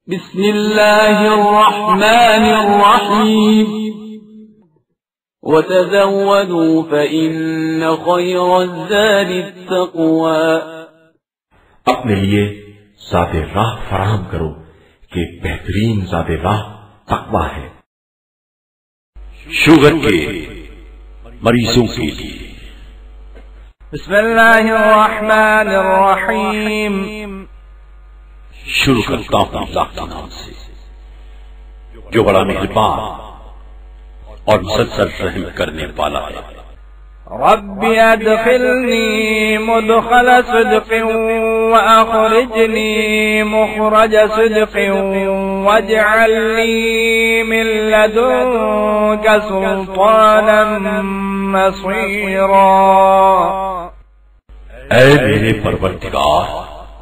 بسم اللہ الرحمن الرحیم وتزودوا فإن خير الزاد التقوى. اپنے لیے ذات راہ فراہم کرو کہ بہترین ذات راہ تقویٰ ہے. شوگر کے مریضوں کے لیے بسم اللہ الرحمن الرحیم. شروع کرتا ہوں اللہ کے نام سے جو بڑا مہربان اور مسلسل رحم کرنے والا ہے. رب ادخلنی مدخل صدق واخرجنی مخرج صدق واجعل لی من لدنک سلطانا نصیرا. اے میرے پروردگار،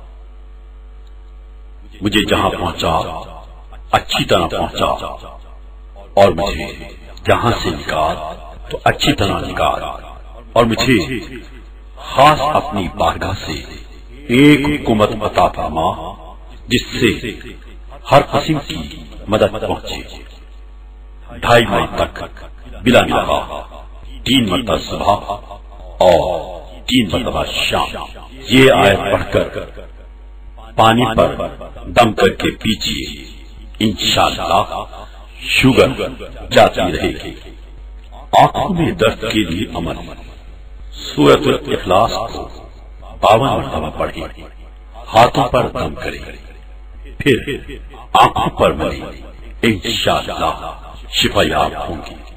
مجھے جہاں پہنچا اچھی طرح پہنچا اور مجھے جہاں سے نکال تو اچھی طرح نکال، اور مجھے خاص اپنی بارگاہ سے ایک حکومت عطا فرما جس سے ہر قسم کی مدد پہنچے. 2.5 ماہ تک بلا نقاہ 3 مرتبہ صبح اور 3 مرتبہ شام یہ آیت پڑھ کر پانی پر دم کر کے پیجیے. انشاءاللہ شوگر جاتی رہے گی. آنکھوں میں درد کے لیے عمل سورۃ الاخلاص کو 52 مرتبہ پڑھیں. ہاتھوں پر دم کریں پھر آنکھوں پر ملیں. انشاءاللہ شفا یاب ہوں گی.